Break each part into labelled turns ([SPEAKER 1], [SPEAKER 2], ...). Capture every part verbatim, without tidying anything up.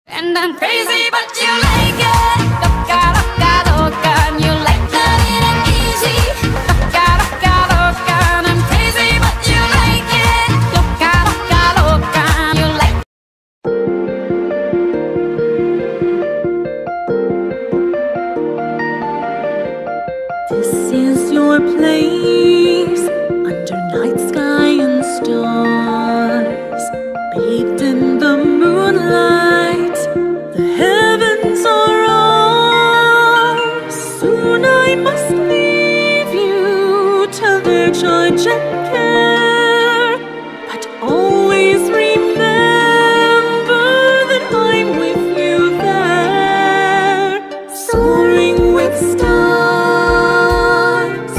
[SPEAKER 1] And I'm crazy, but you like it. Loca, loca, loca, and you like loving it easy. Loca, loca, loca, and I'm crazy, but you like it. Loca, loca, loca, and you like.
[SPEAKER 2] This is your place, under night sky and stars, bathed in the moonlight. The heavens are ours. Soon I must leave you, tethered charge and care, but always remember that I'm with you there, soaring with stars.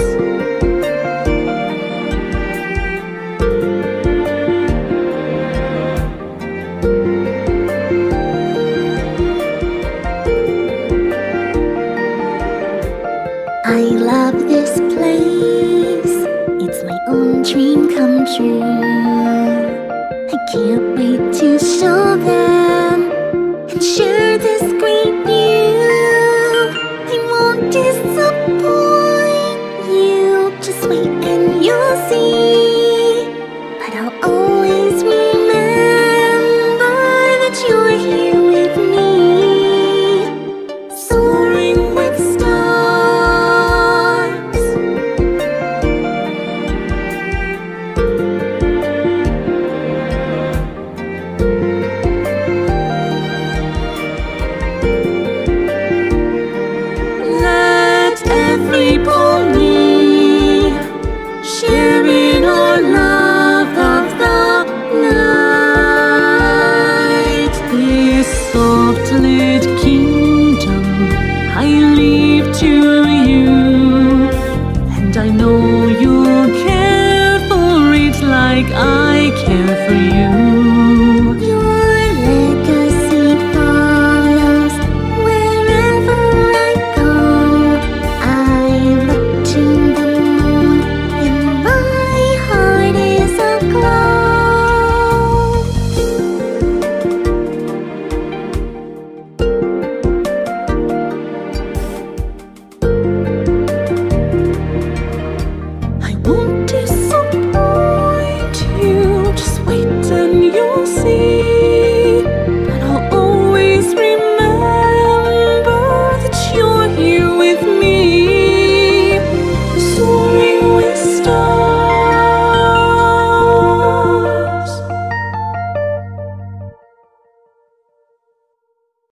[SPEAKER 2] I love this place, it's my own dream come true. I can't wait to show them and share this great view. I won't disappoint you, just wait and you'll see. But I'll always remember that you're here with me, soaring with stars. Let every pony share in our love of the night. This soft lit